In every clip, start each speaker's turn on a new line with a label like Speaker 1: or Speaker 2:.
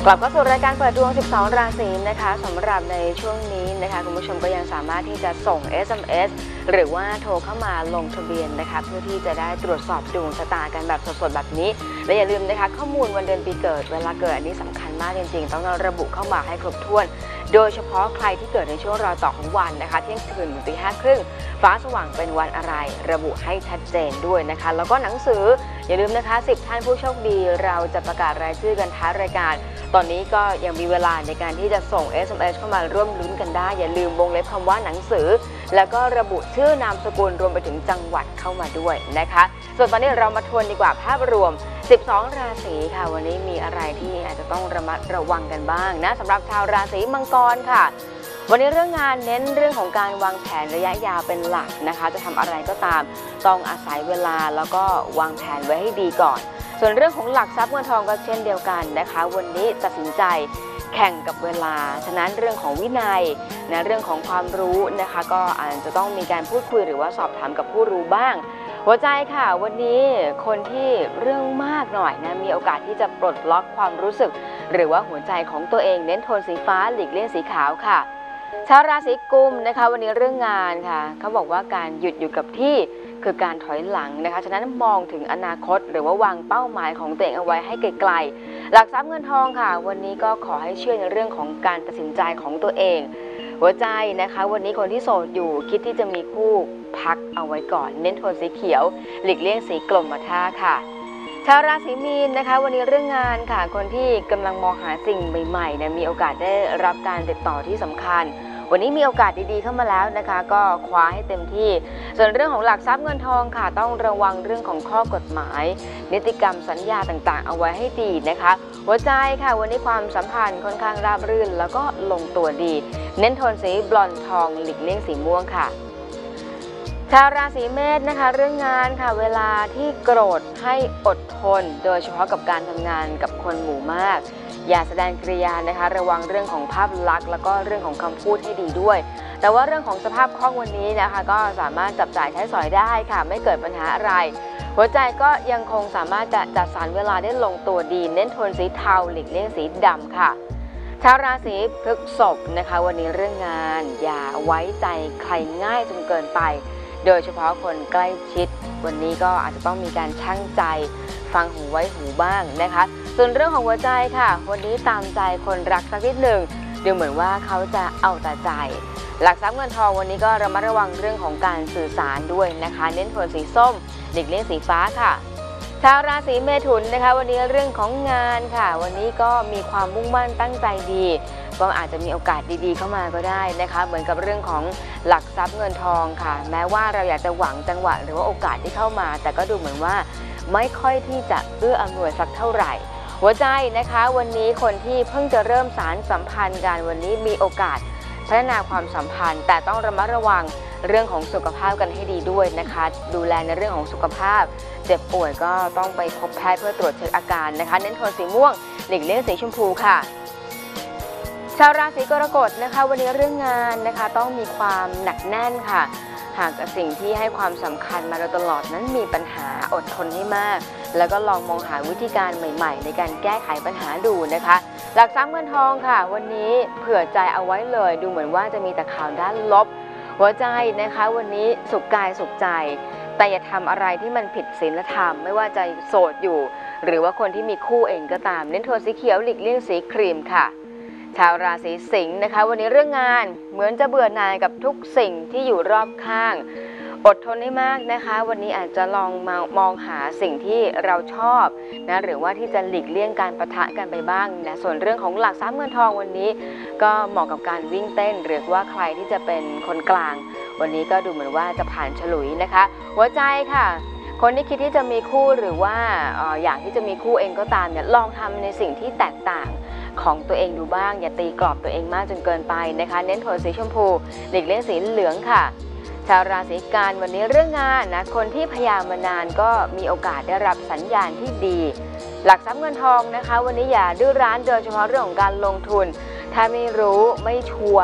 Speaker 1: กลับเข้าสู่รายการเปิดดวง 12 ราศีนะคะสำหรับในช่วงนี้นะคะคุณผู้ชมก็ยังสามารถที่จะส่ง SMS หรือว่าโทรเข้ามาลงทะเบียนนะคะเพื่อที่จะได้ตรวจสอบดวงชะตากันแบบสดๆแบบนี้และอย่าลืมนะคะข้อมูลวันเดือนปีเกิดเวลาเกิดอันนี้สำคัญมากจริงๆต้องระบุเข้ามาให้ครบถ้วนโดยเฉพาะใครที่เกิดในช่วงรอยต่อของวันนะคะเที่ยงคืนถึงตี 5:30ฟ้าสว่างเป็นวันอะไรระบุให้ชัดเจนด้วยนะคะแล้วก็หนังสืออย่าลืมนะคะ10 ท่านผู้โชคดีเราจะประกาศรายชื่อกันท้ายรายการตอนนี้ก็ยังมีเวลาในการที่จะส่ง SMS เข้ามาร่วมลุ้นกันได้อย่าลืมวงเล็บคำว่าหนังสือแล้วก็ระบุชื่อนามสกุลรวมไปถึงจังหวัดเข้ามาด้วยนะคะส่วนตอนนี้เรามาทวนดีกว่าภาพรวม12 ราศีค่ะวันนี้มีอะไรที่อาจจะต้องระมัดระวังกันบ้างนะสำหรับชาวราศีมังกรค่ะวันนี้เรื่องงานเน้นเรื่องของการวางแผนระยะยาวเป็นหลักนะคะจะทำอะไรก็ตามต้องอาศัยเวลาแล้วก็วางแผนไว้ให้ดีก่อนส่วนเรื่องของหลักทรัพย์เงินทองก็เช่นเดียวกันนะคะวันนี้ตัดสินใจแข่งกับเวลาฉะนั้นเรื่องของวินัยนะเรื่องของความรู้นะคะก็อาจจะต้องมีการพูดคุยหรือว่าสอบถามกับผู้รู้บ้างหัวใจค่ะวันนี้คนที่เรื่องมากหน่อยนะมีโอกาสที่จะปลดล็อกความรู้สึกหรือว่าหัวใจของตัวเองเน้นโทนสีฟ้าหลีกเลี่ยงสีขาวค่ะชาวราศีกุมนะคะวันนี้เรื่องงานค่ะเขาบอกว่าการหยุดอยู่กับที่คือการถอยหลังนะคะฉะนั้นมองถึงอนาคตหรือว่าวางเป้าหมายของตัวเองเอาไว้ให้ไกลๆหลักทรัพย์เงินทองค่ะวันนี้ก็ขอให้เชื่อในเรื่องของการตัดสินใจของตัวเองหัวใจนะคะวันนี้คนที่โสดอยู่คิดที่จะมีคู่พักเอาไว้ก่อนเน้นโทนสีเขียวหลีกเลี่ยงสีกรมท่าค่ะชาวราศีมีนนะคะวันนี้เรื่องงานค่ะคนที่กำลังมองหาสิ่งใหม่ๆนะมีโอกาสได้รับการติดต่อที่สำคัญวันนี้มีโอกาสดีๆเข้ามาแล้วนะคะก็คว้าให้เต็มที่ส่วนเรื่องของหลักทรัพย์เงินทองค่ะต้องระวังเรื่องของข้อกฎหมายนิติกรรมสัญญาต่างๆเอาไว้ให้ดีนะคะหัวใจค่ะวันนี้ความสัมพันธ์ค่อนข้างราบรื่นแล้วก็ลงตัวดีเน้นโทนสีบลอนด์ทองหลีกเลี่ยงสีม่วงค่ะชาวราศีเมษนะคะเรื่องงานค่ะเวลาที่โกรธให้อดทนโดยเฉพาะกับการทำงานกับคนหมู่มากอย่าแสดงกริยานะคะระวังเรื่องของภาพลักษณ์แล้วก็เรื่องของคำพูดให้ดีด้วยแต่ว่าเรื่องของสภาพคล่องวันนี้นะคะก็สามารถจับจ่ายใช้สอยได้ค่ะไม่เกิดปัญหาอะไรหัวใจก็ยังคงสามารถจะจัดสรรเวลาได้ลงตัวดีเน้นโทนสีเทาหลีกเลี่ยงสีดำค่ะชาวราศีพฤษภนะคะวันนี้เรื่องงานอย่าไว้ใจใครง่ายจนเกินไปโดยเฉพาะคนใกล้ชิดวันนี้ก็อาจจะต้องมีการชั่งใจฟังหูไว้หูบ้างนะคะส่วนเรื่องของหัวใจค่ะวันนี้ตามใจคนรักสักนิดหนึ่งดูเหมือนว่าเขาจะเอาแต่ใจหลักทรัพย์เงินทองวันนี้ก็ระมัดระวังเรื่องของการสื่อสารด้วยนะคะเน้นโทนสีส้มหลีกเลี่ยงสีฟ้าค่ะชาวราศีเมถุนนะคะวันนี้เรื่องของงานค่ะวันนี้ก็มีความมุ่งมั่นตั้งใจดีก็อาจจะมีโอกาสดีๆเข้ามาก็ได้นะคะเหมือนกับเรื่องของหลักทรัพย์เงินทองค่ะแม้ว่าเราอยากจะหวังจังหวะหรือว่าโอกาสที่เข้ามาแต่ก็ดูเหมือนว่าไม่ค่อยที่จะเอื้ออำนวยสักเท่าไหร่หัวใจนะคะวันนี้คนที่เพิ่งจะเริ่มสารสัมพันธ์กันวันนี้มีโอกาสพัฒนาความสัมพันธ์แต่ต้องระมัดระวังเรื่องของสุขภาพกันให้ดีด้วยนะคะดูแลในเรื่องของสุขภาพเจ็บป่วยก็ต้องไปพบแพทย์เพื่อตรวจเช็คอาการนะคะเน้นโทนสีม่วงหลีกเลี่ยงสีชมพูค่ะชาวราศีกรกฎนะคะวันนี้เรื่องงานนะคะต้องมีความหนักแน่นค่ะหากสิ่งที่ให้ความสำคัญมาโดยตลอดนั้นมีปัญหาอดทนให้มากแล้วก็ลองมองหาวิธีการใหม่ๆในการแก้ไขปัญหาดูนะคะหลักทรัพย์เงินทองค่ะวันนี้เผื่อใจเอาไว้เลยดูเหมือนว่าจะมีแต่ข่าวด้านลบหัวใจนะคะวันนี้สุขกายสุขใจแต่อย่าทำอะไรที่มันผิดศีลธรรมไม่ว่าจะโสดอยู่หรือว่าคนที่มีคู่เองก็ตามเน้นโทนสีเขียวหลีกเลี่ยงสีครีมค่ะชาวราศีสิงห์นะคะวันนี้เรื่องงานเหมือนจะเบื่อหน่ายกับทุกสิ่งที่อยู่รอบข้างอดทนให้มากนะคะวันนี้อาจจะลองมองหาสิ่งที่เราชอบนะหรือว่าที่จะหลีกเลี่ยงการปะทะกันไปบ้างนะส่วนเรื่องของหลักทรัพย์เงินทองวันนี้ก็เหมาะกับการวิ่งเต้นหรือว่าใครที่จะเป็นคนกลางวันนี้ก็ดูเหมือนว่าจะผ่านฉลุยนะคะหัวใจค่ะคนที่คิดที่จะมีคู่หรือว่าอยากที่จะมีคู่เองก็ตามเนี่ยลองทำในสิ่งที่แตกต่างของตัวเองดูบ้างอย่าตีกรอบตัวเองมากจนเกินไปนะคะเน้นโทนสีชมพูหลีกเลี่ยงสีเหลืองค่ะชาวราศีกันวันนี้เรื่องงานนะคนที่พยายามมานานก็มีโอกาสได้รับสัญญาณที่ดีหลักทรัพย์เงินทองนะคะวันนี้อย่าดื้อรั้นโดยเฉพาะเรื่องของการลงทุนถ้าไม่รู้ไม่ชัวร์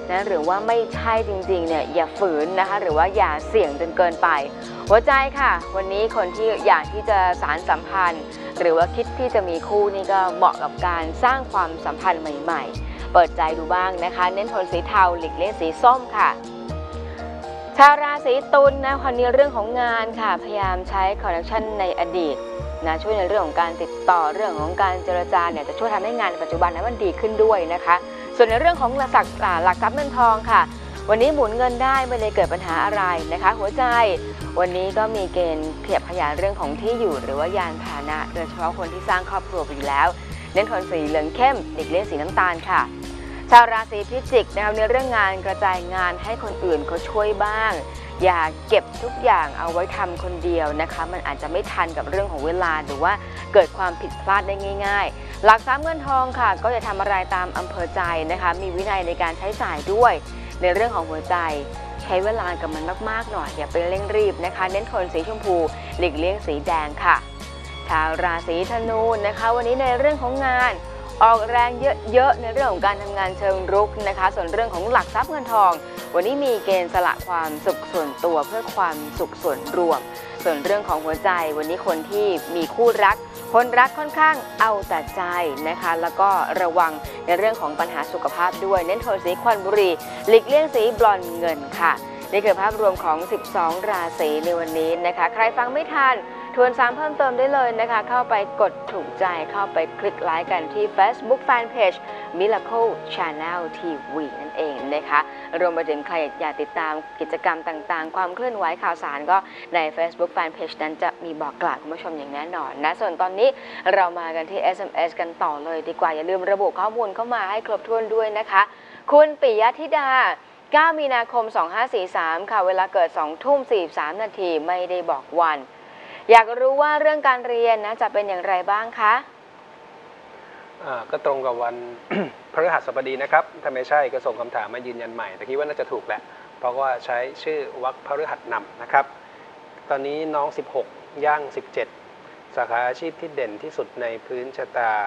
Speaker 1: นะหรือว่าไม่ใช่จริงๆเนี่ยอย่าฝืนนะคะหรือว่าอย่าเสี่ยงจนเกินไปหัวใจค่ะวันนี้คนที่อยากที่จะสานสัมพันธ์หรือว่าคิดที่จะมีคู่นี่ก็เหมาะกับการสร้างความสัมพันธ์ใหม่ๆเปิดใจดูบ้างนะคะเน้นโทนสีเทาหลีกเลี่ยงสีส้มค่ะชาวราศีตุลนะคนนี้เรื่องของงานค่ะพยายามใช้คอนเนคชั่นในอดีตนะช่วยในเรื่องของการติดต่อเรื่องของการเจรจาเนี่ยจะช่วยทำให้งานในปัจจุบันนั้นมันดีขึ้นด้วยนะคะส่วนในเรื่องของหลักทรัพย์เงินทองค่ะวันนี้หมุนเงินได้ไม่ได้เกิดปัญหาอะไรนะคะหัวใจวันนี้ก็มีเกณฑ์ขยับขยายเรื่องของที่อยู่หรือว่ายานพาหนะโดยเฉพาะคนที่สร้างครอบครัวไปอยู่แล้วเน้นโทนสีเหลืองเข้มหลีกเลี่ยงสีน้ำตาลค่ะชาวราศีพิจิกนะคะในเรื่องงานกระจายงานให้คนอื่นเขาช่วยบ้างอย่าเก็บทุกอย่างเอาไว้ทำคนเดียวนะคะมันอาจจะไม่ทันกับเรื่องของเวลาหรือว่าเกิดความผิดพลาดได้ง่ายๆหลักทรัพย์เงินทองค่ะก็อย่าทำอะไรตามอำเภอใจนะคะมีวินัยในการใช้จ่ายด้วยในเรื่องของหัวใจใช้เวลากับมันมากๆหน่อยอย่าไปเร่งรีบนะคะเน้นโทนสีชมพูหลีกเลี่ยงสีแดงค่ะชาวราศีธนูนะคะวันนี้ในเรื่องของงานออกแรงเยอะๆในเรื่องของการทำงานเชิงรุกนะคะส่วนเรื่องของหลักทรัพย์เงินทองวันนี้มีเกณฑ์สละความสุขส่วนตัวเพื่อความสุขส่วนรวมส่วนเรื่องของหัวใจวันนี้คนที่มีคู่รักคนรักค่อนข้างเอาแต่ใจนะคะแล้วก็ระวังในเรื่องของปัญหาสุขภาพด้วยเน้นโทนสีควันบุหรี่หลีกเลี่ยงสีบลอนด์เงินค่ะนี่คือภาพรวมของ12ราศีในวันนี้นะคะใครฟังไม่ทันทวนซ้ำเพิ่มเติมได้เลยนะคะเข้าไปกดถูกใจเข้าไปคลิกไลค์กันที่ Facebook Fanpage Miracle Channel TV นั่นเองนะคะรวมไปถึงใครอยากติดตามกิจกรรมต่างๆความเคลื่อนไหวข่าวสารก็ใน Facebook Fanpage นั้นจะมีบอกกล่าวคุณผู้ชมอย่างแน่นอนนะส่วนตอนนี้เรามากันที่ SMS กันต่อเลยดีกว่าอย่าลืมระบุข้อมูลเข้ามาให้ครบถ้วนด้วยนะคะคุณปิยธิดา9 มีนาคม 2543 ค่ะเวลาเกิด 20:43 นาทีไม่ได้บอกวันอยากรู้ว่าเรื่องการเรียนนะจะเป็นอย่างไรบ้างคะ
Speaker 2: ก็ตรงกับวัน พฤหัสบดีนะครับถ้าไม่ใช่ก็ส่งคำถามมายืนยันใหม่แต่คิดว่าน่าจะถูกแหละเพราะว่าใช้ชื่อวรรคพฤหัสนำนะครับตอนนี้น้อง16ย่าง17สาขาอาชีพที่เด่นที่สุดในพื้นชะตา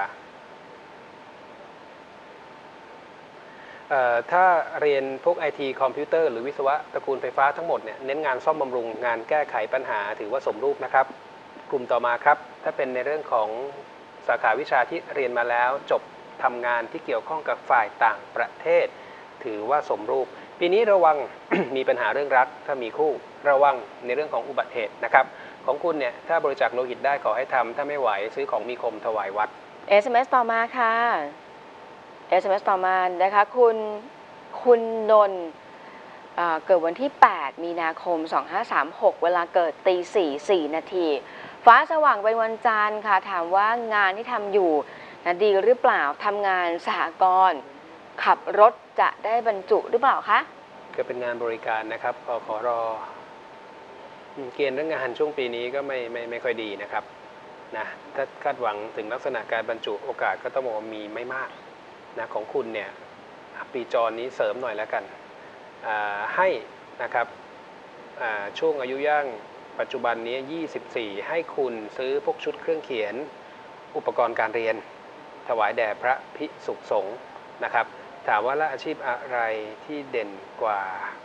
Speaker 2: ถ้าเรียนพวก IT คอมพิวเตอร์หรือวิศวะตระกูลไฟฟ้าทั้งหมดเนี่ยเน้นงานซ่อมบำรุงงานแก้ไขปัญหาถือว่าสมรูปนะครับกลุ่มต่อมาครับถ้าเป็นในเรื่องของสาขาวิชาที่เรียนมาแล้วจบทำงานที่เกี่ยวข้องกับฝ่ายต่างประเทศถือว่าสมรูปปีนี้ระวัง มีปัญหาเรื่องรักถ้ามีคู่ระวังในเรื่องของอุบัติเหตุนะครับของคุณเนี่ยถ้าบริจาคโลหิตได้ขอให้ทำถ้าไม่ไหวซื้อของมีคมถวายวัด
Speaker 1: SMS ต่อมาค่ะ SMS ต่อมานะคะคุณนนท์เกิดวันที่ 8 มีนาคม 2536 เวลาเกิดตี 4 นาทีฟ้าสว่างเป็นวันจันทร์ค่ะถามว่างานที่ทำอยู่นะดีหรือเปล่าทำงานสหกรณ์ขับรถจะได้บรรจุหรือเปล่าคะ
Speaker 2: ก็เป็นงานบริการนะครับขอรอเกณฑ์เรื่องงานช่วงปีนี้ก็ไม่ค่อยดีนะครับนะถ้าคาดหวังถึงลักษณะการบรรจุโอกาสก็ต้องบอกว่ามีไม่มากนะของคุณเนี่ยปีจรนี้เสริมหน่อยแล้วกันให้นะครับช่วงอายุย่างปัจจุบันนี้24ให้คุณซื้อพวกชุดเครื่องเขียนอุปกรณ์การเรียนถวายแด่พระภิกษุสงฆ์นะครับถามว่าละอาชีพอะไรที่เด่นกว่า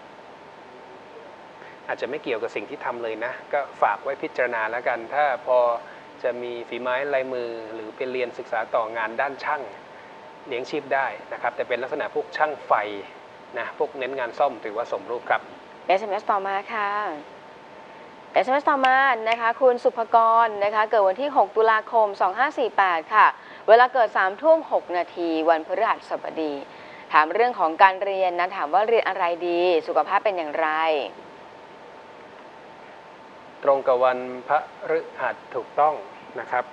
Speaker 2: อาจจะไม่เกี่ยวกับสิ่งที่ทำเลยนะก็ฝากไว้พิจารณาแล้วกันถ้าพอจะมีฝีไม้ลายมือหรือไปเรียนศึกษาต่องานด้านช่างเลี้ยงชีพได้นะครับแต่เป็นลักษณะพวกช่างไฟนะพวกเน้นงานซ่อมถือว่าสมรูปครับ
Speaker 1: SMS ต่อมาค่ะ SMS ต่อมานะคะคุณสุภกรนะคะเกิดวันที่ 6 ตุลาคม 2548 ค่ะเวลาเกิด 3:06 นาทีวันพฤหัสบดีถามเรื่องของการเรียนนะถามว่าเรียนอะไรดีสุขภาพเป็นอย่างไร
Speaker 2: ตรงกับวันพฤหัสถูกต้องนะครับ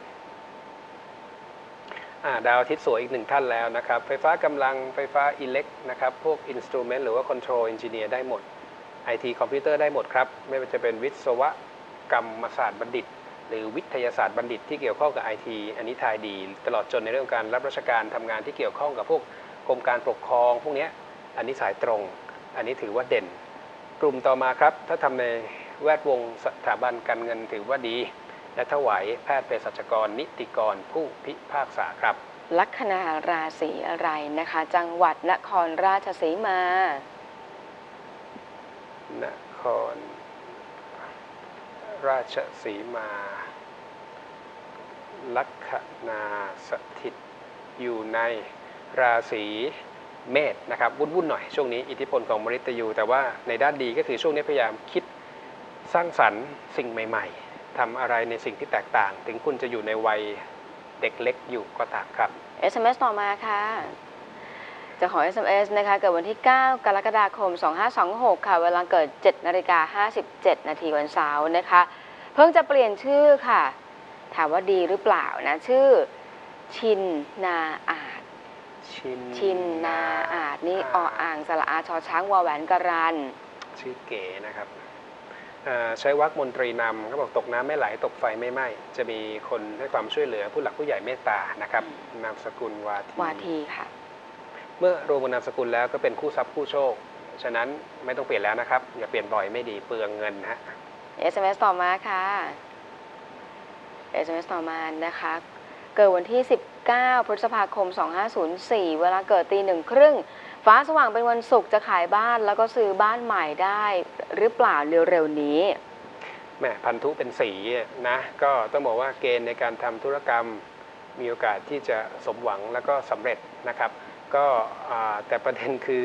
Speaker 2: ดาวอาทิตย์สวยอีกหนึ่งท่านแล้วนะครับไฟฟ้ากำลังไฟฟ้าอิเล็กนะครับพวก Instrument หรือว่า Control Engineer ได้หมด IT คอมพิวเตอร์ได้หมดครับไม่ว่าจะเป็นวิศวกรรมศาสตร์บัณฑิตหรือวิทยาศาสตร์บัณฑิตที่เกี่ยวข้องกับ IT อันนี้ทายดีตลอดจนในเรื่องการรับราชการทำงานที่เกี่ยวข้องกับพวกกรมการปกครองพวกนี้อันนี้สายตรงอันนี้ถือว่าเด่นกลุ่มต่อมาครับถ้าทำในแวดวงสถาบันการเงินถือว่าดีและถวายแพทย์เภสัชกรนิติกรผู้พิพากษาครับ
Speaker 1: ลัคนาราศีอะไรนะคะ จังหวัดนครราชสีมา
Speaker 2: นครราชสีมา ลัคนาสถิตอยู่ในราศีเมษนะครับวุ่นๆหน่อยช่วงนี้อิทธิพลของมฤตยูแต่ว่าในด้านดีก็คือช่วงนี้พยายามคิดสร้างสรรค์สิ่งใหม่ๆทำอะไรในสิ่งที่แตกต่างถึงคุณจะอยู่ในวัยเด็กเล็กอยู่ก็ตามครับ
Speaker 1: SMS ต่อมาค่ะจะขอ SMS นะคะเกิดวันที่ 9 กรกฎาคม 2526 ค่ะเวลาเกิด 7:57 นาทีวันเสาร์นะคะเพิ่งจะเปลี่ยนชื่อค่ะถามว่าดีหรือเปล่านะชื่อชินนาอาจชินนาอาจนี่ออ่างสระอาชอช้างวอแหวนกรัน
Speaker 2: ชื่อเก๋นะครับใช้วรรคมนตรีนำเขาบอกตกน้ำไม่ไหลตกไฟไม่ไหม้จะมีคนให้ความช่วยเหลือผู้หลักผู้ใหญ่เมตตานะครับนามสกุลวาที
Speaker 1: ค่ะ
Speaker 2: เมื่อรวมบนนามสกุลแล้วก็เป็นคู่ทรัพย์คู่โชคฉะนั้นไม่ต้องเปลี่ยนแล้วนะครับอย่าเปลี่ยนบ่อยไม่ดีเปลืองเงินฮะ
Speaker 1: SMS ต่อมาค่ะ SMS ต่อมานะคะเกิดวันที่ 19 พฤษภาคม 2504 เวลาเกิด 1:30 น.ฟ้าสว่างเป็นวันศุกร์จะขายบ้านแล้วก็ซื้อบ้านใหม่ได้หรือเปล่าเร็วๆนี้
Speaker 2: แหมพันธุเป็นสีนะก็ต้องบอกว่าเกณฑ์ในการทำธุรกรรมมีโอกาสที่จะสมหวังแล้วก็สำเร็จนะครับก็แต่ประเด็นคือ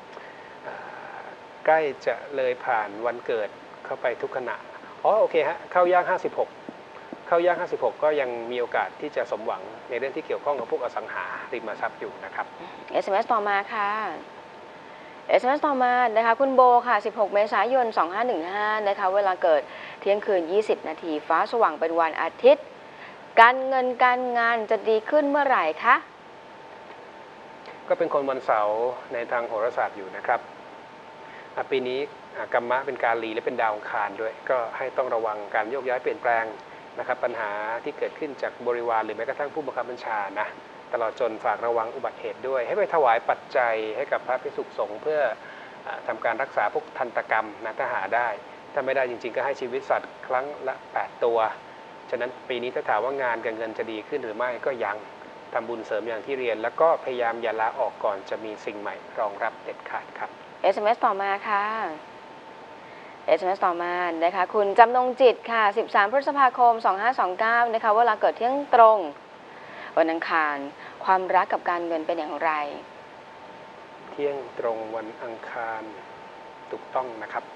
Speaker 2: ใกล้จะเลยผ่านวันเกิดเข้าไปทุกขณะโอเคฮะเข้าย่าง56ก็ยังมีโอกาสที่จะสมหวังในเรื่องที่เกี่ยวข้องกับพวกอสังหาริมทรัพย์อยู่นะครับ
Speaker 1: SMS ต่อมาค่ะ SMS ต่อมานะคะคุณโบค่ะ 16 เมษายน 2515 นะคะเวลาเกิดเที่ยงคืน 20 นาทีฟ้าสว่างเป็นวันอาทิตย์การเงินการงานจะดีขึ้นเมื่อไหร่คะ
Speaker 2: ก็เป็นคนวันเสาร์ในทางโหราศาสตร์อยู่นะครับปีนี้กัมมะเป็นการลีและเป็นดาวอังคารด้วยก็ให้ต้องระวังการโยกย้ายเปลี่ยนแปลงนะครับปัญหาที่เกิดขึ้นจากบริวารหรือแม้กระทั่งผู้บังคับบัญชานะตลอดจนฝากระวังอุบัติเหตุด้วยให้ไปถวายปัจจัยให้กับพระภิกษุสงฆ์เพื่อทำการรักษาพวกทันตกรรมนะถ้าหาได้ถ้าไม่ได้จริงๆก็ให้ชีวิตสัตว์ครั้งละ8ตัวฉะนั้นปีนี้ถ้าถามว่างานกับเงินจะดีขึ้นหรือไม่ก็ยังทำบุญเสริมอย่างที่เรียนแล้วก็พยายามอย่าลาออกก่อนจะมีสิ่งใหม่รองรับเด็ดขาดครับ
Speaker 1: SMS ต่อมาค่ะ SMS ต่อมานะคะคุณจำนงจิตค่ะ 13 พฤษภาคม 2529 นะคะเวลาเกิดเที่ยงตรงวันอังคารความรักกับการเงินเป็นอย่างไร
Speaker 2: เที่ยงตรงวันอังคารถูกต้องนะครับ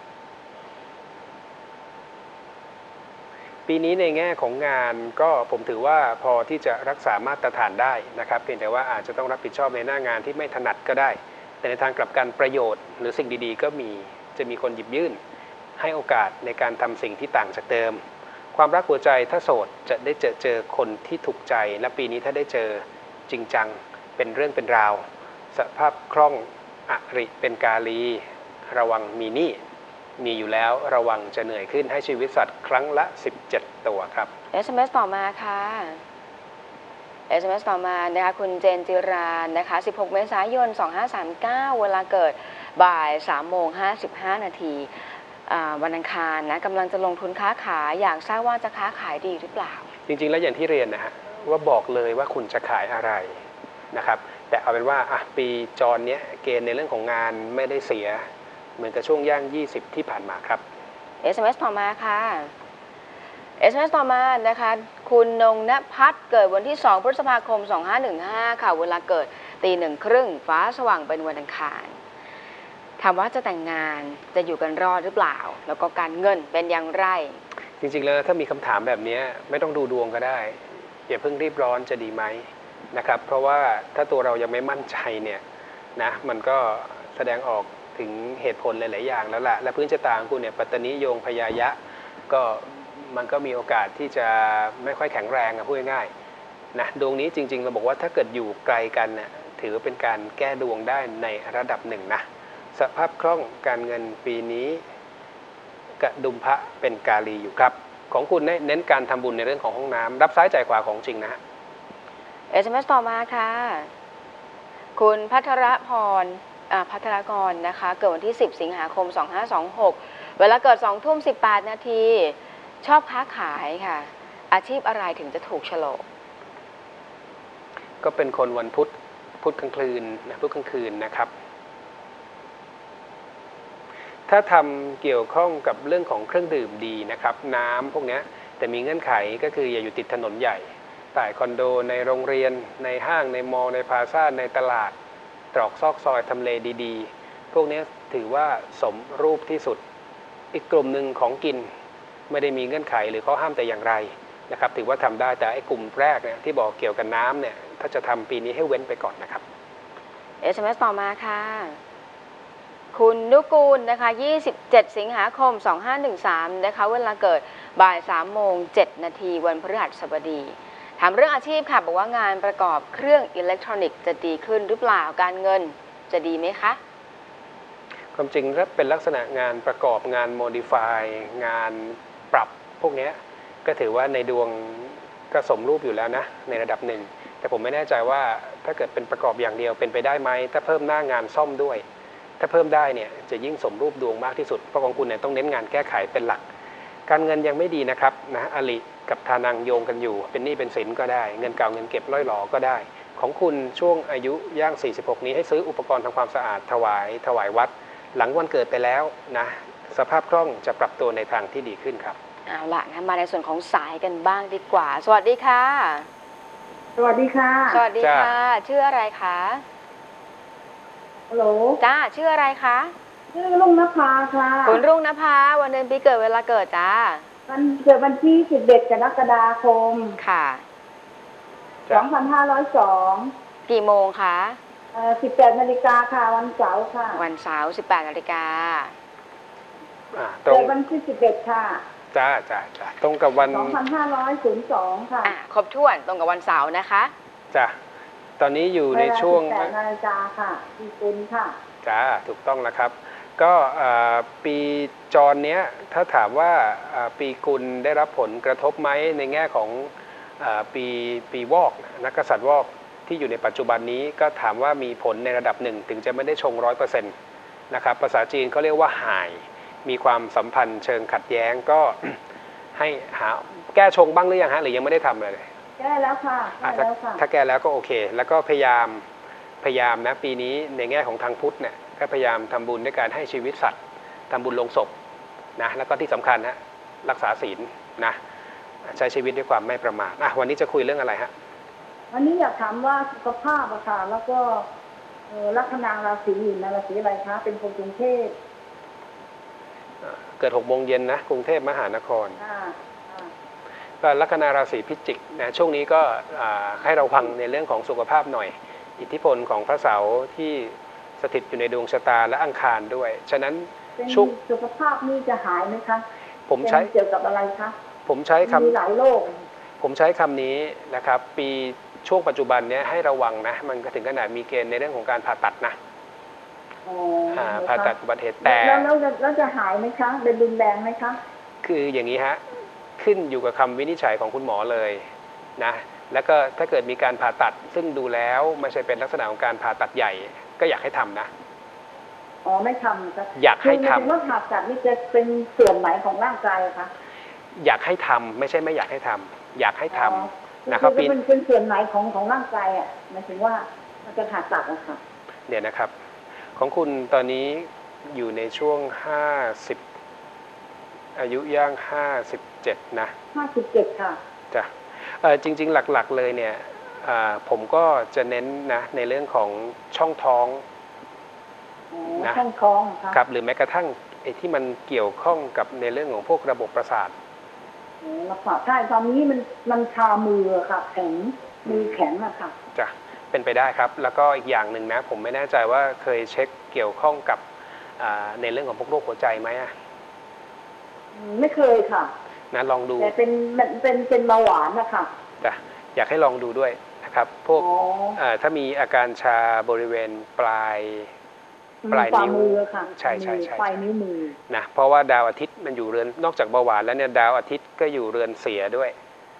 Speaker 2: ปีนี้ในแง่ของงานก็ผมถือว่าพอที่จะรักษามาตรฐานได้นะครับเพียงแต่ว่าอาจจะต้องรับผิดชอบในหน้างานที่ไม่ถนัดก็ได้แต่ในทางกลับกันประโยชน์หรือสิ่งดีๆก็จะมีคนหยิบยื่นให้โอกาสในการทำสิ่งที่ต่างจากเดิมความรักหัวใจถ้าโสดจะได้เจอคนที่ถูกใจและปีนี้ถ้าได้เจอจริงจังเป็นเรื่องเป็นราวสภาพคล่องอริเป็นกาลีระวังมีหนี้มีอยู่แล้วระวังจะเหนื่อยขึ้นให้ชีวิตสัตว์ครั้งละ17ตัวครับ
Speaker 1: SMS ต่อมาค่ะ SMS ต่อมานะคะคุณเจนจิรานะคะ16 เมษายน 2539 เวลาเกิดบ่าย 3:55 นาทีวันอังคารนะกำลังจะลงทุนค้าขายอยากทราบว่าจะค้าขายดีหรือเปล่า
Speaker 2: จริงๆแล้วอย่างที่เรียนนะฮะว่าบอกเลยว่าคุณจะขายอะไรนะครับแต่เอาเป็นว่าปีจรเนี้ยเกณฑ์ในเรื่องของงานไม่ได้เสียเหมือนกับช่วงย่าง20ที่ผ่านมาครับ
Speaker 1: SMS ต่อมาค่ะ SMS ต่อมานะคะคุณนงณพัฒน์เกิดวันที่ 2 พฤษภาคม 2515 ค่ะเวลาเกิด 1:30 น.ฟ้าสว่างเป็นวันอังคารถามว่าจะแต่งงานจะอยู่กันรอดหรือเปล่าแล้วก็การเงินเป็นอย่างไร
Speaker 2: จริงๆแล้วถ้ามีคำถามแบบนี้ไม่ต้องดูดวงก็ได้อย่าเพิ่งรีบร้อนจะดีไหมนะครับเพราะว่าถ้าตัวเรายังไม่มั่นใจเนี่ยนะมันก็แสดงออกถึงเหตุผลหลายๆอย่างแล้วล่ะและพื้นชะตาของคุณเนี่ยปัตตนิโยงพยายะก็มันก็มีโอกาสที่จะไม่ค่อยแข็งแรงพูดง่ายๆนะดวงนี้จริงๆเราบอกว่าถ้าเกิดอยู่ไกลกันน่ะถือเป็นการแก้ดวงได้ในระดับหนึ่งนะสภาพคล่องการเงินปีนี้กระดุมพระเป็นกาลีอยู่ครับของคุณเน้นการทำบุญในเรื่องของห้องน้ำรับซ้ายจ่ายขวาของจริงนะฮะ
Speaker 1: SMS ต่อมาค่ะคุณพัทรพรพัทรกรนะคะเกิดวันที่ 10 สิงหาคม 2526 เวลาเกิด 2:18 นาทีชอบค้าขายค่ะอาชีพอะไรถึงจะถูกโฉลก
Speaker 2: ก็เป็นคนวันพุธกลางคืนนะพุธกลางคืนนะครับ ถ้าทำเกี่ยวข้องกับเรื่องของเครื่องดื่มดีนะครับน้ำพวกนี้แต่มีเงื่อนไขก็คืออย่าอยู่ติดถนนใหญ่ใต้คอนโดในโรงเรียนในห้างในมอลล์ในพลาซ่าในตลาดตรอกซอกซอยทำเลดีๆพวกนี้ถือว่าสมรูปที่สุดอีกกลุ่มหนึ่งของกินไม่ได้มีเงื่อนไขหรือข้อห้ามแต่อย่างไรนะครับถือว่าทำได้แต่ไอ้กลุ่มแรกเนี่ยที่บอกเกี่ยวกับน้ำเนี่ยถ้าจะทำปีนี้ให้เว้นไปก่อนนะครับ
Speaker 1: SMS ต่อมาค่ะคุณนุกูลนะคะ27 สิงหาคม 2513นะคะเวลาเกิดบ่าย3โมง7นาทีวันพฤหัสบดีถามเรื่องอาชีพค่ะบอกว่างานประกอบเครื่องอิเล็กทรอนิกส์จะดีขึ้นหรือเปล่าการเงินจะดีไหมคะ
Speaker 2: ความจริงถ้าเป็นลักษณะงานประกอบงานโมดิฟายงานปรับพวกนี้ก็ถือว่าในดวงก็สมรูปอยู่แล้วนะในระดับหนึ่งแต่ผมไม่แน่ใจว่าถ้าเกิดเป็นประกอบอย่างเดียวเป็นไปได้ไหมถ้าเพิ่มหน้างานซ่อมด้วยถ้าเพิ่มได้เนี่ยจะยิ่งสมรูปดวงมากที่สุดเพราะของคุณเนี่ยต้องเน้นงานแก้ไขเป็นหลักการเงินยังไม่ดีนะครับนะอลิกับทานังโยงกันอยู่เป็นหนี้เป็นสินก็ได้เงินเก่าเงินเก็บล่อยหลอก็ได้ของคุณช่วงอายุย่าง46นี้ให้ซื้ออุปกรณ์ทำความสะอาดถวายวัดหลังวันเกิดไปแล้วนะสภาพคล่องจะปรับตัวในทางที่ดีขึ้นครับ
Speaker 1: เอาล่ะมาในส่วนของสายกันบ้างดีกว่าสวัสดีค่ะ
Speaker 3: สวัสดีค่ะ
Speaker 1: สวัสดีค่ะชื่ออะไรคะ
Speaker 3: ฮัลโหล
Speaker 1: จ้าชื่ออะไรคะ
Speaker 3: ชื่อรุ่งนภาค่ะ
Speaker 1: คุณรุ่งนภาวันเดือนปีเกิดเวลาเกิดจ้า
Speaker 3: วันเกิดวันที่11 กรกฎาคม
Speaker 1: ค่ะ
Speaker 3: 2502
Speaker 1: กี่โมงคะ
Speaker 3: 18 นาฬิกาค่ะวันเสาร์ค่ะ
Speaker 1: วันเสาร์18 นาฬิกา
Speaker 3: เกิดวันที่11ค่ะ
Speaker 2: จ้าตรงกับวัน
Speaker 3: 2502ค่ะ
Speaker 1: ครบถ้วนตรงกับวันเสาร์นะคะ
Speaker 2: จ้าตอนนี้อยู่ในช่วง
Speaker 3: 18 นาฬิกาค่ะปีกุลค่ะ
Speaker 2: จ้าถูกต้องแล้วครับก็ปีจรเนี้ยถ้าถามว่าปีกุลได้รับผลกระทบไหมในแง่ของปีวอกนักกษัตริย์วอกที่อยู่ในปัจจุบันนี้ก็ถามว่ามีผลในระดับหนึ่งถึงจะไม่ได้ชง 100% นะครับภาษาจีนเขาเรียกว่าหายมีความสัมพันธ์เชิงขัดแย้งก็ ให้หาแก้ชงบ้างหรือยังฮะหรือยังไม่ได้ทำเลย
Speaker 3: แก้แล้วค่ะ
Speaker 2: ถ้าแก้แล้วก็โอเคแล้วก็พยายามนะปีนี้ในแง่ของทางพุทธเนี่ยก็พยายามทำบุญด้วยการให้ชีวิตสัตว์ทำบุญลงศพนะแล้วก็ที่สำคัญนะรักษาศีลนะใช้ชีวิตด้วยความไม่ประมาทวันนี้จะคุยเรื่องอะไรฮะ
Speaker 3: วันนี้อยากถามว่าสุขภาพอะค่ะแล้วก็ลัคนาราศีอยู่ในราศีอะไรคะเป็นคนกรุงเทพ
Speaker 2: เกิด6 โมงเย็นนะกรุงเทพมหานครก็ลัคนาราศีพิจิกนะช่วงนี้ก็ให้เราฟังในเรื่องของสุขภาพหน่อยอิทธิพลของพระเสาร์ที่สถิตอยู่ในดวงชะตาและอังคารด้วยฉะนั้น
Speaker 3: ช่วงสุขภาพนี่จะหายไหมคะ
Speaker 2: ผมใช้
Speaker 3: เกี่ยวกับอะไรคะ
Speaker 2: ผมใช้คำ
Speaker 3: มีหลายโรค
Speaker 2: ผมใช้คำนี้นะครับปีช่วงปัจจุบันนี้ให้ระวังนะมันก็ถึงขนาดมีเกณฑ์ในเรื่องของการผ่าตัดนะผ่าตัดอุบัติเหตุแต่
Speaker 3: แล้วจะหายไหมคะเป็นรุนแรงไหมคะ
Speaker 2: คืออย่างนี้ฮะขึ้นอยู่กับคำวินิจฉัยของคุณหมอเลยนะแล้วก็ถ้าเกิดมีการผ่าตัดซึ่งดูแล้วไม่ใช่เป็นลักษณะของการผ่าตัดใหญ่ก็อยากให้ทำนะ
Speaker 3: ไม่ทำค่ะ
Speaker 2: อยากให้ทำ
Speaker 3: ว่าผ่าตัดนี่จะเป็นส่วนไหนของร่างกายคะ
Speaker 2: อยากให้ทำไม่ใช่ไม่อยากให้ทำอยากให้ทำ
Speaker 3: นะครับเป็นส่วนไหนของร่างกายหมายถึงว่ามันจะผ่าตัดนะคะ
Speaker 2: เดี๋ยวนะครับของคุณตอนนี้อยู่ในช่วง50อายุย่าง57นะ
Speaker 3: 57ค่ะ
Speaker 2: จ้ะจริงๆหลักๆเลยเนี่ยผมก็จะเน้นนะในเรื่องของช่องท้อง
Speaker 3: นะช่องท้อง
Speaker 2: ครับหรือแม้กระทั่งไอ้ที่มันเกี่ยวข้องกับในเรื่องของพวกระบบประสาท
Speaker 3: ใช่ตอนนี้มันชามือค่ะแข็งมือแข็งอะค่ะ
Speaker 2: จ้ะเป็นไปได้ครับแล้วก็อีกอย่างหนึ่งนะผมไม่แน่ใจว่าเคยเช็คเกี่ยวข้องกับในเรื่องของพวกโรคหัวใจไหม
Speaker 3: ไม่เคยค่ะ
Speaker 2: นะลองดู
Speaker 3: แต่เป็นเบาหวานนะคะ
Speaker 2: จ้ะอยากให้ลองดูด้วยนะครับพวกถ้ามีอาการชาบริเวณปลายนิ้วใช่
Speaker 3: ปลายนิ้วมือ
Speaker 2: นะเพราะว่าดาวอาทิตย์มันอยู่เรือนนอกจากเบาหวานแล้วเนี่ยดาวอาทิตย์ก็อยู่เรือนเสียด้วย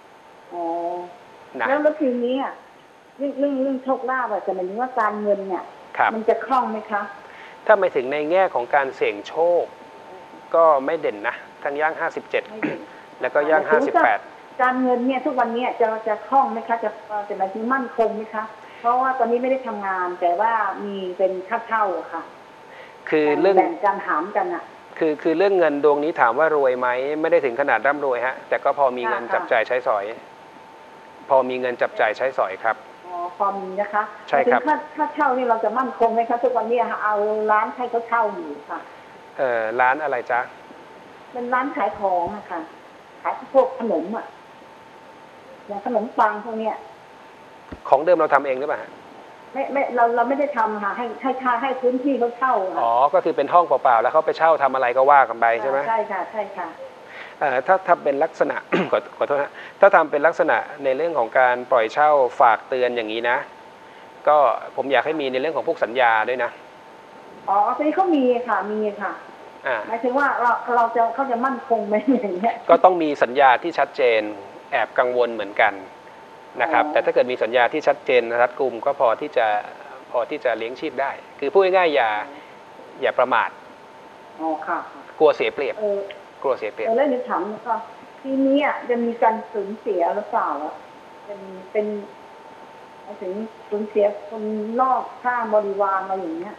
Speaker 3: นะแล้วทีนี้เรื่องโชคลาภจะหมายถึงว่าการเงินเนี่ยมันจะคล่องไหมคะ
Speaker 2: ถ้าไม่ถึงในแง่ของการเสี่ยงโชคก็ไม่เด่นนะทั้งย่าง57แล้วก็ย่าง58
Speaker 3: การเงินเนี่ยทุกวันเนี้จะคล่องไหมคะจะหมายถึงมั่นคงไหมคะเพราะว่าตอนนี้ไม่ได้ทำงานแต่ว่ามีเป็นค่าเช่าอะค่ะ
Speaker 2: คือเรื่อง
Speaker 3: แบ่งกันหารกันอะ
Speaker 2: คือเรื่องเงินดวงนี้ถามว่ารวยไหมไม่ได้ถึงขนาดร่ำรวยฮะแต่ก็พอมีเงิน
Speaker 3: ค่ะ
Speaker 2: จับจ่ายใช้สอย พอมีเงินจับจ่ายใช้สอยครับ
Speaker 3: อ๋อความมีนะคะ
Speaker 2: ใช่ครับ
Speaker 3: ถึงค่าเช่านี่เราจะมั่นคงไหมคะทุกวันนี้เอาร้านให้เขาเช่าอยู่ค่ะ
Speaker 2: ร้านอะไรจ๊ะ
Speaker 3: เป็นร้านขายของอะค่ะขายพวกขนมอะอย่างขนมปังพวกเนี้ย
Speaker 2: ของเดิมเราทำเองหรือเปล่าฮะ
Speaker 3: ไม่เราไม่ได้ทำค่ะให้พื้นที่เขาเช่าค่ะ
Speaker 2: อ๋อก็คือเป็นห้องเปล่าๆแล้วเขาไปเช่าทำอะไรก็ว่ากันไปใช่ไหม
Speaker 3: ใช่ค่ะใช่ค่ะ
Speaker 2: ถ้าเป็นลักษณะ ขอโทษนะถ้าทำเป็นลักษณะในเรื่องของการปล่อยเช่าฝากเตือนอย่างนี้นะ ก็ผมอยากให้มีในเรื่องของพวกสัญญาด้วยนะ
Speaker 3: อ๋อตอนนี้เขามีค่ะมีค่ะ
Speaker 2: อ่า
Speaker 3: หมายถึงว่าเขาจะมั่นคงไหมอย่างเงี้ย
Speaker 2: ก็ต้องมีสัญญาที่ชัดเจนแอบกังวลเหมือนกันนะครับ
Speaker 3: อ๋อ
Speaker 2: แต่ถ้าเกิดมีสัญญาที่ชัดเจนรัดกุมก็พอที่จะเลี้ยงชีพได้ คือพูดง่ายๆอย่าประมาท
Speaker 3: อ๋อค่ะ
Speaker 2: กลัวเสียเปรียบ
Speaker 3: เออก
Speaker 2: ลัวเสียเปรียบ
Speaker 3: แล้วเดี๋ยวถามนะคะทีนี้จะมีการสูญเสียหรือเปล่าอ่ะเป็นหมายถึงสูญเสียคนนอกข้างบริวารมาอย่างเงี้ย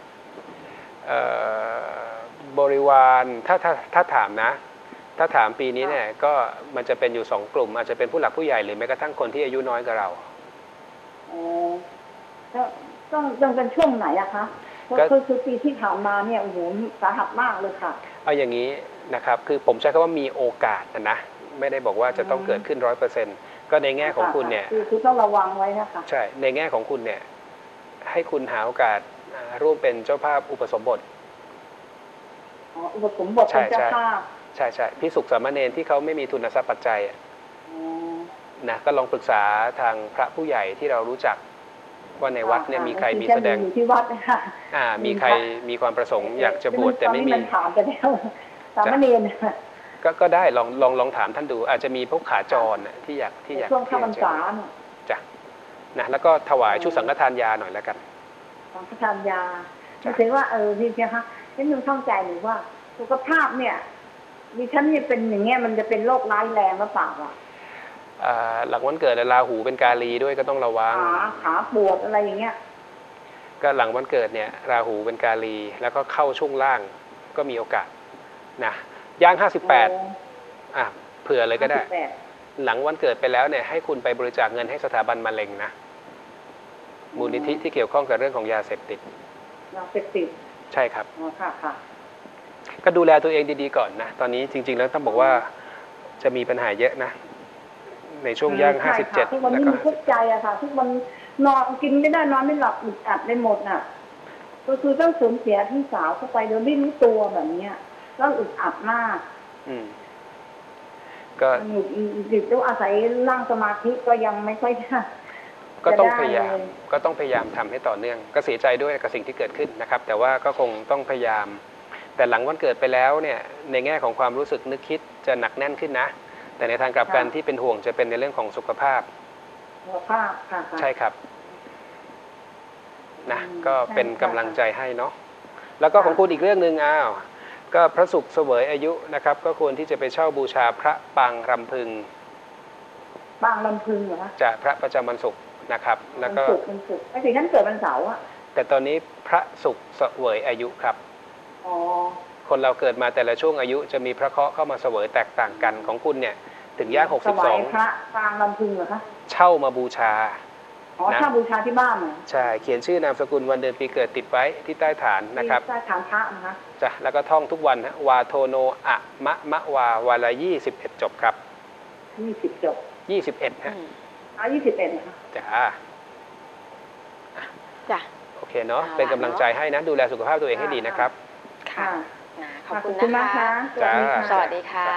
Speaker 2: บริวารถ้าถามนะ ถ้าถามปีนี้เนี่ยก็มันจะเป็นอยู่สองกลุ่ม อาจจะเป็นผู้หลักผู้ใหญ่หรือแม้กระทั่งคนที่อายุน้อยกว่าเรา
Speaker 3: อ๋อแล้วต้องเป็นช่วงไหนอะคะคือปีที่ผ่านมาเนี่ยโอ้โหสาหัสมากเลยค่ะ
Speaker 2: เอาอย่างนี้นะครับคือผมใช้คำว่ามีโอกาสนะไม่ได้บอกว่าจะต้องเกิดขึ้น100%ก็ในแง่ของคุณเนี่ย
Speaker 3: คือต้องระวังไว้นะคะ
Speaker 2: ใช่ในแง่ของคุณเนี่ยให้คุณหาโอกาสร่วมเป็นเจ้าภาพอุปสมบท
Speaker 3: อ๋ออุปสมบทเป็นเจ้าภาพ
Speaker 2: ใช่พิสุกสามเณรที่เขาไม่มีทุนทรัพย์ปัจจัย
Speaker 3: อ๋อ
Speaker 2: นะก็ลองปรึกษาทางพระผู้ใหญ่ที่เรารู้จักว่าในวัดเนี่ยมีใครมีแสดง
Speaker 3: อยู่ที่วัดนะคะ
Speaker 2: มีใครมีความประสงค์อยากจะบวชแต่ไม่มี
Speaker 3: ตอนนี้นถามไปแล้วสามเณรนะคะ
Speaker 2: ก็ได้ลองถามท่านดู อาจจะมีพวกขาจรน่ะที่อยาก
Speaker 3: ช่วงเข้าพรรษา
Speaker 2: จ้ะนะแล้วก็ถวายชุดสังฆทานยาหน่อยแล้วกัน
Speaker 3: สังฆทานยาไม่ใช่ว่าพี่เพียคะนี่มึงเข้าใจหรือว่าสุขภาพเนี่ยดิฉันเนี่ยเป็นอย่างเงี้ยมันจะเป็นโรคร้ายแรงหรือเปล่าอ่ะ
Speaker 2: หลังวันเกิดราหูเป็นกาลีด้วยก็ต้องระวัง
Speaker 3: ขาปวดอะไรอย่างเงี้ย
Speaker 2: ก็หลังวันเกิดเนี่ยราหูเป็นกาลีแล้วก็เข้าช่วงล่างก็มีโอกาสนะย่าง58เผื่อเลยก็ได้ หลังวันเกิดไปแล้วเนี่ยให้คุณไปบริจาคเงินให้สถาบันมะเร็งนะมูลนิธิที่เกี่ยวข้องกับเรื่องของยาเสพติด
Speaker 3: ยาเสพติด
Speaker 2: ใช่ครับ
Speaker 3: อ๋อค่ะ
Speaker 2: ก็ดูแลตัวเองดีๆก่อนนะตอนนี้จริงๆแล้วต้องบอกว่าจะมีปัญหาเยอะนะในช่วงย่าง57
Speaker 3: ทุกวันนี้มีทุกข์ใจอะค่ะทุกวันนอนกินไม่ได้นอนไม่หลับอึดอัดไปหมดน่ะก็คือต้องสูญเสียพี่สาวเข้าไปโดยไม่รู้ตัวแบบเนี้ยก็อึดอัดมาก
Speaker 2: ก็
Speaker 3: หยุดต้องอาศัยร่างสมาธิก็ยังไม่ค่อยได้
Speaker 2: ก็ต้องพยายามทำให้ต่อเนื่องก็เสียใจด้วยกับสิ่งที่เกิดขึ้นนะครับแต่ว่าก็คงต้องพยายามแต่หลังวันเกิดไปแล้วเนี่ยในแง่ของความรู้สึกนึกคิดจะหนักแน่นขึ้นนะแต่ในทางกลับกันที่เป็นห่วงจะเป็นในเรื่องของสุขภาพ
Speaker 3: ค่ะ
Speaker 2: ใช่ครับนะก็เป็นกำลังใจให้เนาะแล้วก็ของคุณอีกเรื่องนึงก็พระศุกร์เสวยอายุนะครับก็ควรที่จะไปเช่าบูชาพระปางรำพึง
Speaker 3: ปางรำพึงเหรอคะ
Speaker 2: จะพระประจำวันศุกร์นะครับแล้วก็
Speaker 3: วันศุกร์ไม่ถึงท่านเกิดวันเสาร์อะ
Speaker 2: แต่ตอนนี้พระศุกร์เสวยอายุครับคนเราเกิดมาแต่ละช่วงอายุจะมีพระเคราะห์เข้ามาเสวยแตกต่างกันของคุณเนี่ยถึงย่าง62
Speaker 3: พระปางรำพึงเหรอคะ
Speaker 2: เช่ามาบูชา
Speaker 3: เช่าบูชาที่บ้านเหรอ
Speaker 2: ใช่เขียนชื่อนามสกุลวันเดือนปีเกิดติดไว้ที่ใต้ฐานนะครับ
Speaker 3: ใต้ฐานพระนะคะ
Speaker 2: จ้ะแล้วก็ท่องทุกวันวาโทโนอะมะวาวาละ21จบครับ
Speaker 3: 20จบ
Speaker 2: 21ฮะ
Speaker 3: 21นะคะ
Speaker 1: จ้ะ
Speaker 2: โอเคเนาะเป็นกำลังใจให้นะดูแลสุขภาพตัวเองให้ดีนะครับ
Speaker 1: ค่ะขอบคุณนะคะสวัสดีค่ะ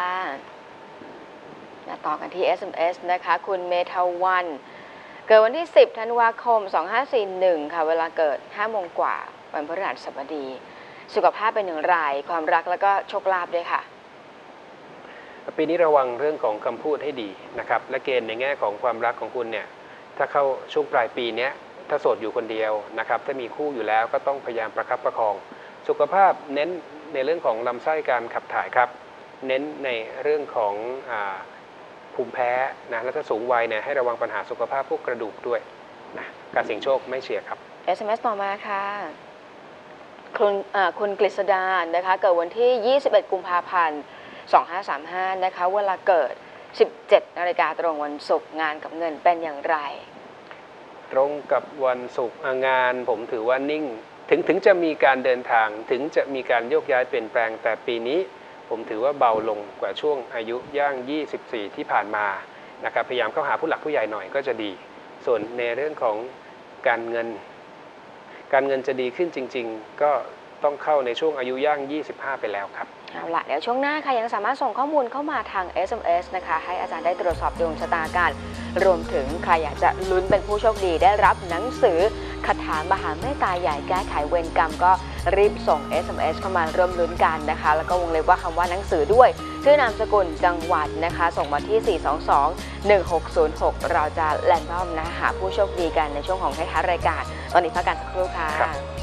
Speaker 1: ต่อกันที่ SMS นะคะคุณเมทาวันเกิดวันที่10ธันวาคม2541ค่ะเวลาเกิด5โมงกว่าวันพฤหัสบดีสุขภาพเป็นอย่างไรความรักแล้วก็โชคลาภด้วยค่ะ
Speaker 2: ปีนี้ระวังเรื่องของคำพูดให้ดีนะครับและเกณฑ์ในแง่ของความรักของคุณเนี่ยถ้าเข้าช่วงปลายปีนี้ถ้าโสดอยู่คนเดียวนะครับถ้ามีคู่อยู่แล้วก็ต้องพยายามประคับประคองสุขภาพเน้นในเรื่องของลำไส้การขับถ่ายครับเน้นในเรื่องของภูมิแพ้นะแล้วถ้าสูงวัยเนี่ยให้ระวังปัญหาสุขภาพพวกกระดูกด้วยนะการเสี่ยงโชคไม่เชียร์ครับ
Speaker 1: SMS ต่อมาค่ะคุณกฤษดานะคะเกิดวันที่ 21 กุมภาพันธ์ 2535 นะคะเวลาเกิด 17 นาฬิกาตรงวันศุกร์งานกับเงินเป็นอย่างไร
Speaker 2: ตรงกับวันศุกร์งานผมถือว่านิ่งถึงจะมีการเดินทางถึงจะมีการโยกย้ายเปลี่ยนแปลงแต่ปีนี้ผมถือว่าเบาลงกว่าช่วงอายุย่าง 24 ที่ผ่านมานะครับพยายามเข้าหาผู้หลักผู้ใหญ่หน่อยก็จะดี ส่วนในเรื่องของการเงินจะดีขึ้นจริงๆก็ต้องเข้าในช่วงอายุย่าง 25 ไปแล้วครับ
Speaker 1: เอาล่ะเดี๋ยวช่วงหน้าค่ะยังสามารถส่งข้อมูลเข้ามาทาง SMS นะคะให้อาจารย์ได้ตรวจสอบดวงชะตากันรวมถึงใครอยากจะลุ้นเป็นผู้โชคดีได้รับหนังสือคาถามหาเมตตาใหญ่แก้ไขเวรกรรมก็รีบส่ง SMS เข้ามาร่วมลุ้นกันนะคะแล้วก็วงเล็บว่าคำว่าหนังสือด้วยชื่อนามสกุลจังหวัดนะคะส่งมาที่ 422-1606 เราจะแรนดอมนะคะหาผู้โชคดีกันในช่วงของท้ายๆรายการตอนนี้พักกันสักครู่ค่ะ